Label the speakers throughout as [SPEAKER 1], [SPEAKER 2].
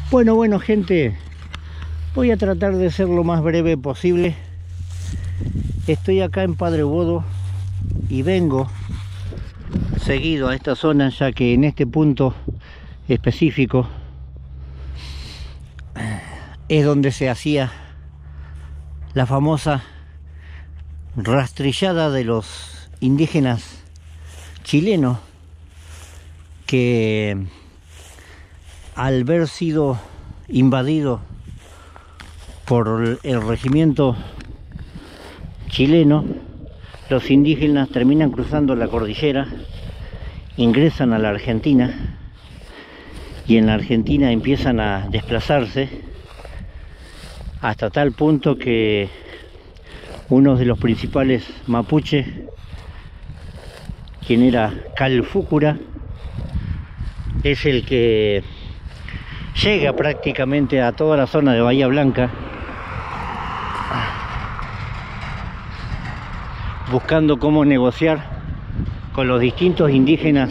[SPEAKER 1] Bueno, gente, voy a tratar de ser lo más breve posible. Estoy acá en Padre Bodo y vengo seguido a esta zona, ya que en este punto específico es donde se hacía la famosa rastrillada de los indígenas chilenos que, al haber sido invadido por el regimiento chileno, los indígenas terminan cruzando la cordillera, ingresan a la Argentina y en la Argentina empiezan a desplazarse hasta tal punto que uno de los principales mapuches, quien era Calfúcura, es el que llega prácticamente a toda la zona de Bahía Blanca, buscando cómo negociar con los distintos indígenas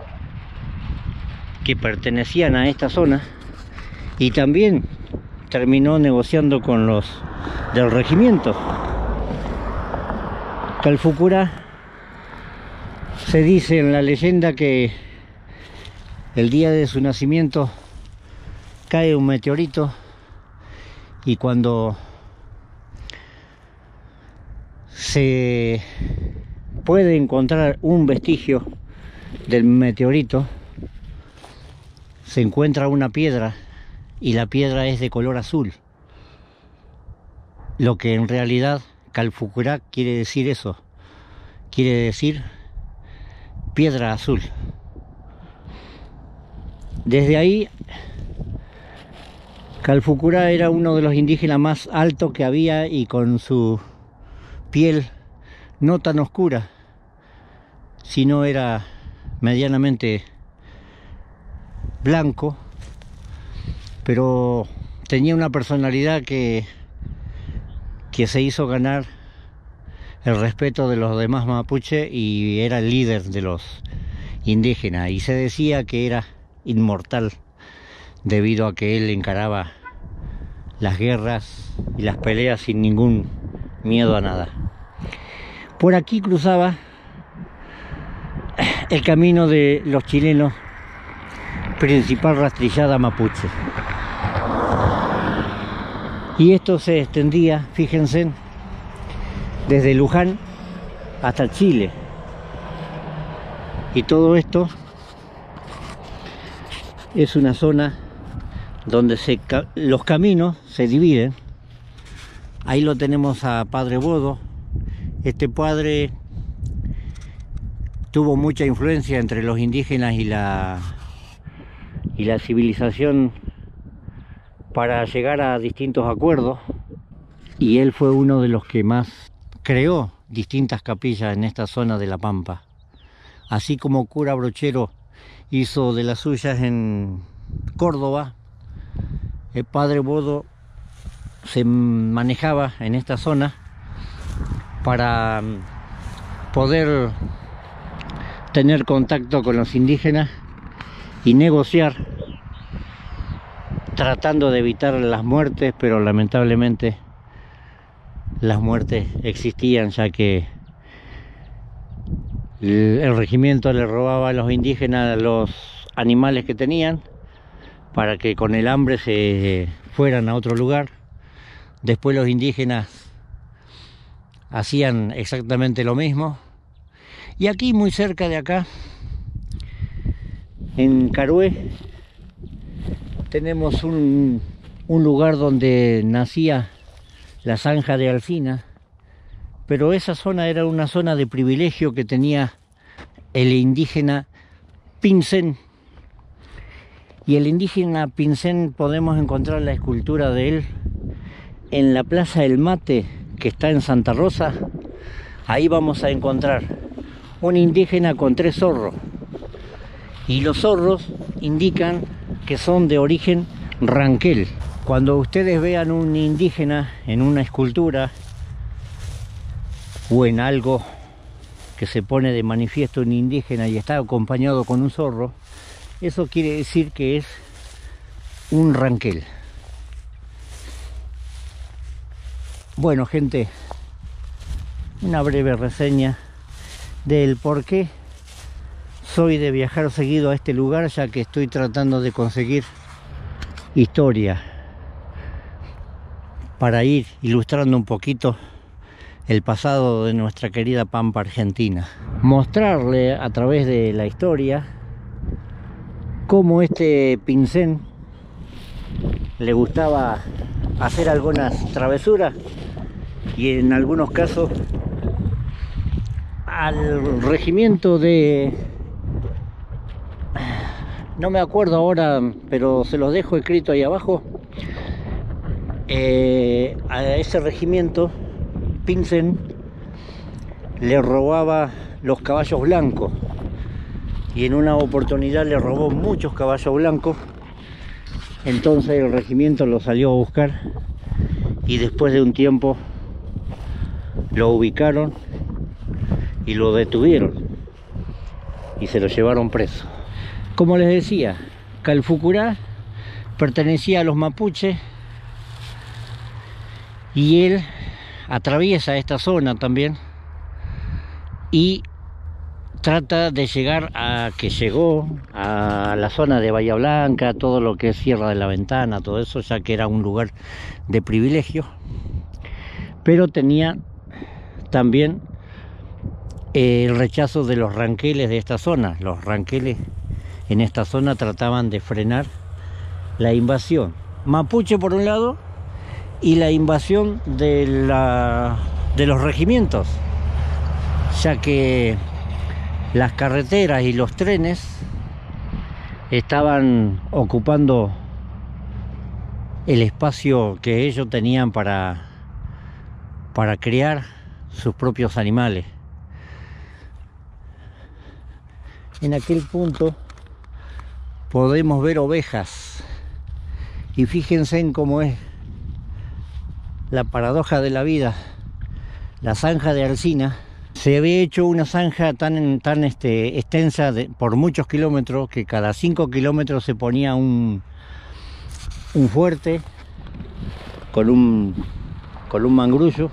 [SPEAKER 1] que pertenecían a esta zona, y también terminó negociando con los del regimiento. Calfúcura, se dice en la leyenda que el día de su nacimiento cae un meteorito, y cuando se puede encontrar un vestigio del meteorito, se encuentra una piedra, y la piedra es de color azul, lo que en realidad Calfúcura quiere decir eso, quiere decir piedra azul. Desde ahí, Calfúcura era uno de los indígenas más altos que había, y con su piel no tan oscura, sino era medianamente blanco, pero tenía una personalidad que se hizo ganar el respeto de los demás mapuche, y era el líder de los indígenas, y se decía que era inmortal debido a que él encaraba las guerras y las peleas sin ningún miedo a nada. Por aquí cruzaba el camino de los chilenos, principal rastrillada mapuche, y esto se extendía, fíjense, desde Luján hasta Chile, y todo esto es una zona donde los caminos se dividen. Ahí lo tenemos a Padre Bodo. Este padre tuvo mucha influencia entre los indígenas y la civilización para llegar a distintos acuerdos, y él fue uno de los que más creó distintas capillas en esta zona de La Pampa, así como cura Brochero hizo de las suyas en Córdoba. El Padre Bodo se manejaba en esta zona para poder tener contacto con los indígenas y negociar, tratando de evitar las muertes, pero lamentablemente las muertes existían, ya que el regimiento le robaba a los indígenas los animales que tenían para que con el hambre se fueran a otro lugar. Después los indígenas hacían exactamente lo mismo. Y aquí, muy cerca de acá, en Carué, tenemos un lugar donde nacía la zanja de Alsina, pero esa zona era una zona de privilegio que tenía el indígena Pincén. Y el indígena Pincén podemos encontrar la escultura de él en la Plaza del Mate, que está en Santa Rosa. Ahí vamos a encontrar un indígena con 3 zorros, y los zorros indican que son de origen ranquel. Cuando ustedes vean un indígena en una escultura o en algo que se pone de manifiesto un indígena y está acompañado con un zorro, eso quiere decir que es un ranquel. Bueno, gente, una breve reseña del por qué soy de viajar seguido a este lugar, ya que estoy tratando de conseguir historia para ir ilustrando un poquito el pasado de nuestra querida Pampa Argentina. Mostrarle a través de la historia cómo este Pincén le gustaba hacer algunas travesuras y en algunos casos al regimiento de... no me acuerdo ahora, pero se los dejo escrito ahí abajo. A ese regimiento Pincén le robaba los caballos blancos y en una oportunidad le robó muchos caballos blancos. Entonces el regimiento lo salió a buscar y después de un tiempo lo ubicaron y lo detuvieron y se lo llevaron preso. Como les decía, Calfucurá pertenecía a los mapuches y él atraviesa esta zona también y trata de llegar a que llegó a la zona de Bahía Blanca, todo lo que es Sierra de la Ventana, todo eso, ya que era un lugar de privilegio, pero tenía también el rechazo de los ranqueles de esta zona. Los ranqueles en esta zona trataban de frenar la invasión mapuche por un lado y la invasión de los regimientos, ya que las carreteras y los trenes estaban ocupando el espacio que ellos tenían para criar sus propios animales. En aquel punto podemos ver ovejas y fíjense en cómo es la paradoja de la vida. La zanja de Alsina se había hecho una zanja tan extensa por muchos kilómetros, que cada 5 kilómetros se ponía un fuerte con un mangrullo,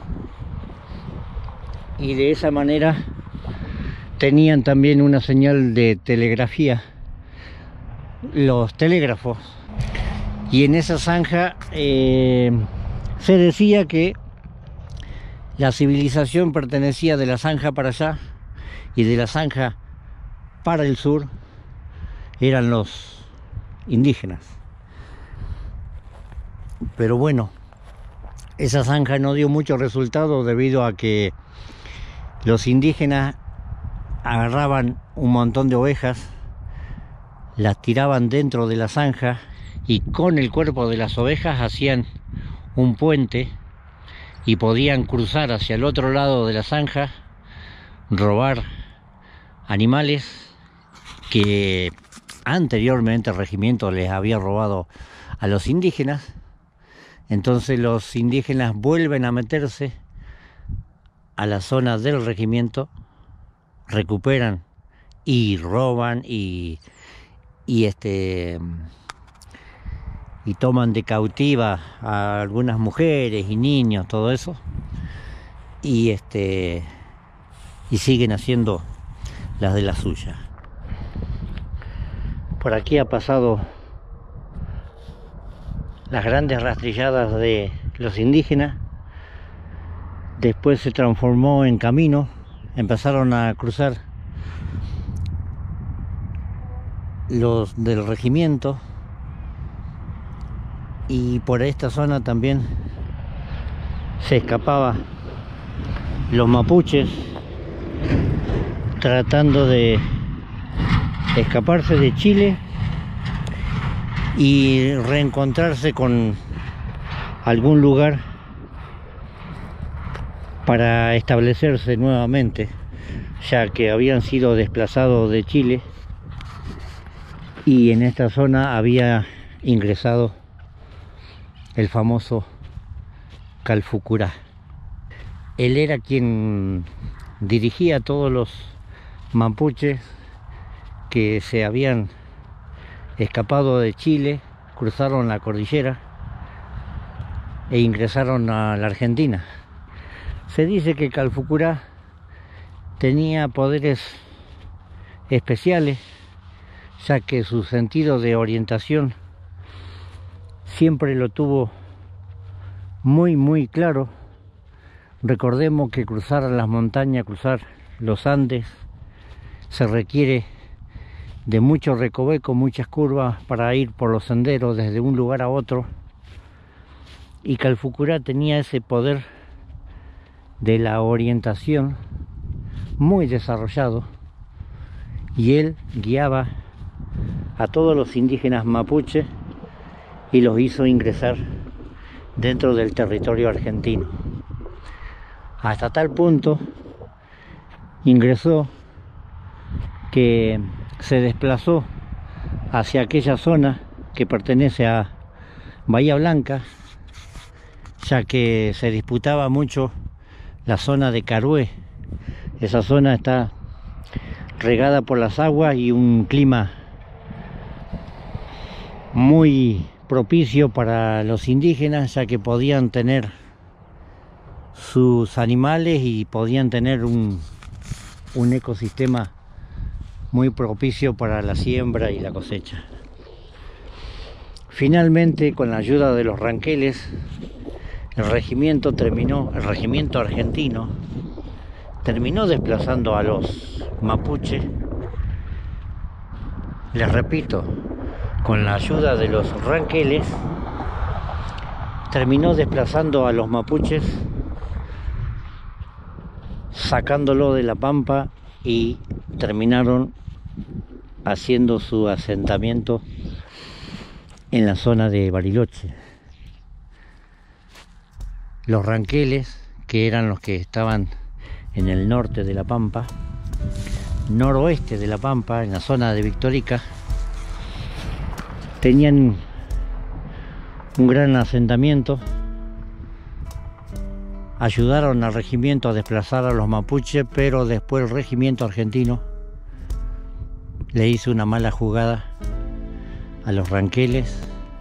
[SPEAKER 1] y de esa manera tenían también una señal de telegrafía, los telégrafos. Y en esa zanja se decía que la civilización pertenecía de la zanja para allá, y de la zanja para el sur eran los indígenas. Pero bueno, esa zanja no dio mucho resultado debido a que los indígenas agarraban un montón de ovejas, las tiraban dentro de la zanja y con el cuerpo de las ovejas hacían un puente y podían cruzar hacia el otro lado de la zanja, robar animales que anteriormente el regimiento les había robado a los indígenas. Entonces los indígenas vuelven a meterse a la zona del regimiento, recuperan y roban y toman de cautiva a algunas mujeres y niños, todo eso, y siguen haciendo las de la suya. Por aquí ha pasado las grandes rastrilladas de los indígenas, después se transformó en camino, empezaron a cruzar los del regimiento, y por esta zona también se escapaba los mapuches tratando de escaparse de Chile y reencontrarse con algún lugar para establecerse nuevamente, ya que habían sido desplazados de Chile y en esta zona había ingresado el famoso Calfucurá. Él era quien dirigía a todos los mapuches que se habían escapado de Chile cruzaron la cordillera e ingresaron a la Argentina. Se dice que Calfucurá tenía poderes especiales, ya que su sentido de orientación siempre lo tuvo muy claro. Recordemos que cruzar las montañas, cruzar los Andes, se requiere de mucho recoveco, muchas curvas para ir por los senderos desde un lugar a otro, y Calfucurá tenía ese poder de la orientación muy desarrollado, y él guiaba a todos los indígenas mapuche y los hizo ingresar dentro del territorio argentino. Hasta tal punto ingresó que se desplazó hacia aquella zona que pertenece a Bahía Blanca, ya que se disputaba mucho la zona de Carué. Esa zona está regada por las aguas y un clima muy propicio para los indígenas, ya que podían tener sus animales y podían tener un ecosistema muy propicio para la siembra y la cosecha. Finalmente, con la ayuda de los ranqueles, el regimiento argentino terminó desplazando a los mapuches. Les repito, con la ayuda de los ranqueles, terminó desplazando a los mapuches, sacándolo de la pampa, y terminaron haciendo su asentamiento en la zona de Bariloche. Los ranqueles, que eran los que estaban en el norte de la pampa, noroeste de la pampa, en la zona de Victorica, tenían un gran asentamiento. Ayudaron al regimiento a desplazar a los mapuches, pero después el regimiento argentino le hizo una mala jugada a los ranqueles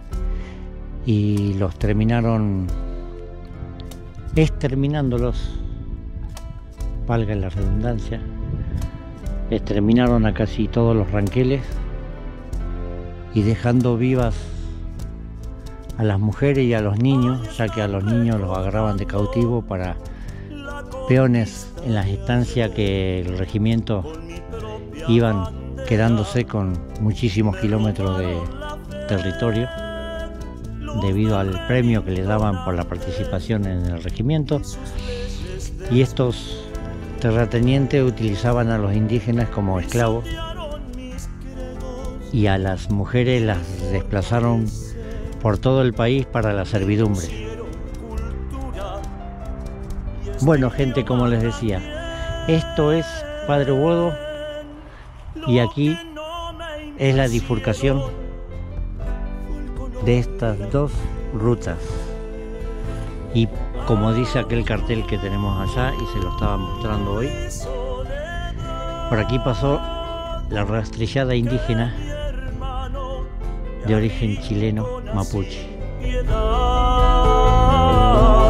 [SPEAKER 1] y los terminaron exterminándolos, valga la redundancia. Exterminaron a casi todos los ranqueles y dejando vivas a las mujeres y a los niños, ya que a los niños los agarraban de cautivo para peones en las estancias que el regimiento iban quedándose con muchísimos kilómetros de territorio debido al premio que le daban por la participación en el regimiento, y estos terratenientes utilizaban a los indígenas como esclavos y a las mujeres las desplazaron por todo el país para la servidumbre. Bueno, gente, como les decía, esto es Padre Bodo, y aquí es la bifurcación de estas dos rutas. Y como dice aquel cartel que tenemos allá, y se lo estaba mostrando hoy, por aquí pasó la rastrillada indígena de origen chileno mapuche.